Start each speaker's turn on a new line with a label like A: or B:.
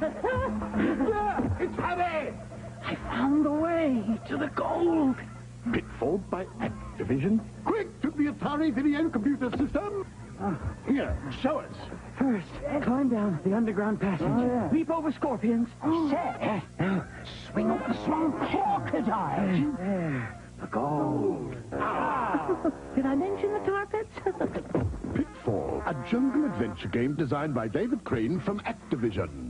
A: It's Harry!
B: I found the way to the gold.
A: Pitfall by Activision. Quick, to the Atari Video Computer System. Here, show us.
B: First, climb down the underground passage. Leap over scorpions. Set. Now, swing over the swamp crocodile. There. The gold. Did I mention the tar pits?
A: Pitfall, a jungle adventure game designed by David Crane from Activision.